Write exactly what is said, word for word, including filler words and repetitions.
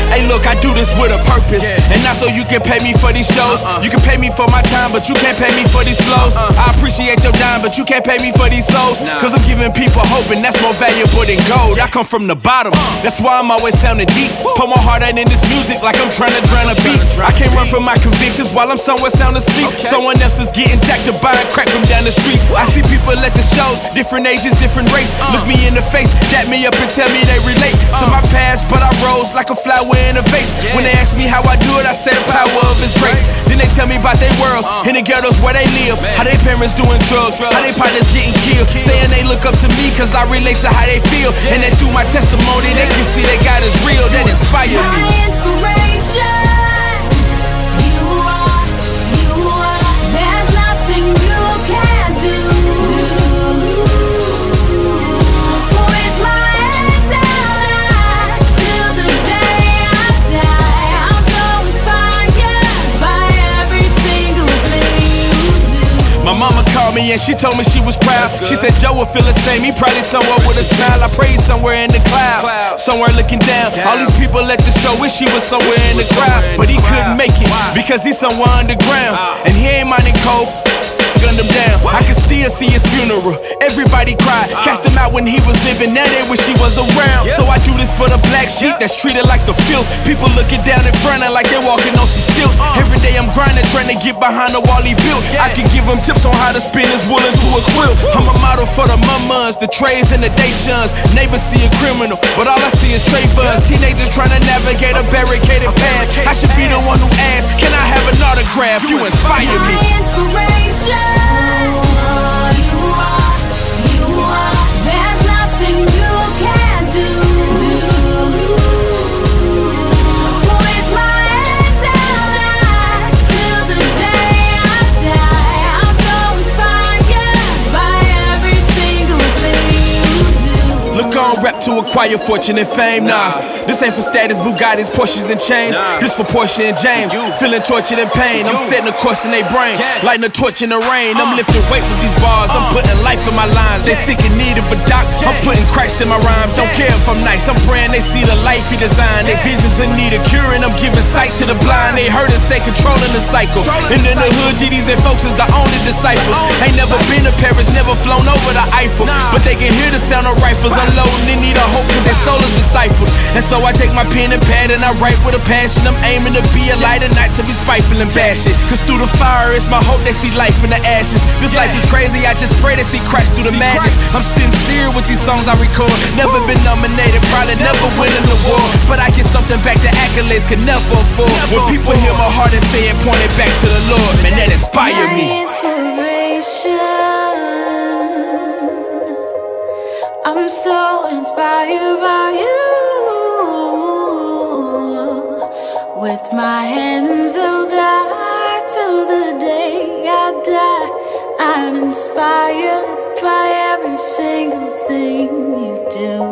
Hey look, I do this with a purpose, yeah. And not so you can pay me for these shows. uh-uh. You can pay me for my time, but you can't pay me for these flows. uh-uh. I appreciate your dime, but you can't pay me for these souls. nah. Cause I'm giving people hope, and that's more valuable than gold. I come from the bottom, uh. that's why I'm always sounding deep. Put my heart out in this music like I'm trying to drown a beat. I can't run from my convictions while I'm somewhere sound asleep. okay. Someone else is getting jacked to buy and crack from down the street. I see people at the shows, different ages, different race. uh. Look me in the face, dap me up and tell me they relate uh. to my past, but I rose like a flower in a vase. yeah. When they ask me how I do it, I say the power of His grace. Then they tell me about their worlds, uh. in the ghettos where they live. Man. How they parents doing drugs, drugs. How they partners getting killed. Kill. Saying they look up to me cause I relate to how they feel. yeah. And that through my testimony, yeah. they can see that God is real. That inspire me. My inspiration. You are, you are. There's nothing you can't do. With my head down high till the day I die. I'm so inspired by every single thing you do. My mama called me and she told me she was proud. She said Joe would feel the same, he probably somewhere with a smile. I prayed somewhere in the clouds, somewhere looking down. All these people at the show wish he was somewhere in the crowd, but he couldn't make it because he's somewhere underground. And he ain't minding cold, gunned him down. I can still see his funeral, everybody cried. Cast him out when he was living, now they wish he was around. So I do this for the black sheep that's treated like the filth. People looking down in front of like they're walking on some stilts. Every day I'm grinding, trying to get behind the wall he built. I can give him tips on how to spin his wool into a quilt. I'm a model for the mummas, the trays and the day shuns. Neighbors see a criminal, but all I see is trade funds. Teenagers trying to navigate a barricaded path. I should be the one who asks, can I have an autograph? You inspire me. My inspiration. You are, you are. There's nothing you can't do. With my head down high till the day I die. I'm so inspired by every single thing you do. Look on, rap to acquire fortune and fame. Nah, this ain't for status, Bugattis, Porsches and chains. Nah. This for Portia and James, you. Feeling tortured and pain. I'm setting a course in their brain, yeah. lighting a torch in the rain. uh. I'm lifting weight with these bars, uh. I'm putting life in my lines. They sick and need of a doc, yeah. I'm putting Christ in my rhymes. Don't care if I'm nice, I'm praying they see the life he designed. Their visions in need of curing, I'm giving sight to the blind. They heard it say controlling the cycle. And in the hood, G Ds and folks is the only disciples. Ain't never been to Paris, never flown over the Eiffel, but they can hear the sound of rifles unloading. They need a hope cause their soul has been stifled. And so I take my pen and pad and I write with a passion. I'm aiming to be a light and not to be spiteful and bashing. Cause through the fire it's my hope they see life in the ashes. This life is crazy, I just pray they see Christ through the madness. I'm sincere with these songs I record. Never been nominated, probably never win an award, but I get something back the accolades could never afford. When people hear my heart and say it, point it back to the Lord, man, that inspire me. My inspiration. I'm so inspired by you. With my hands held high till the day I die. I'm inspired by every single thing you do.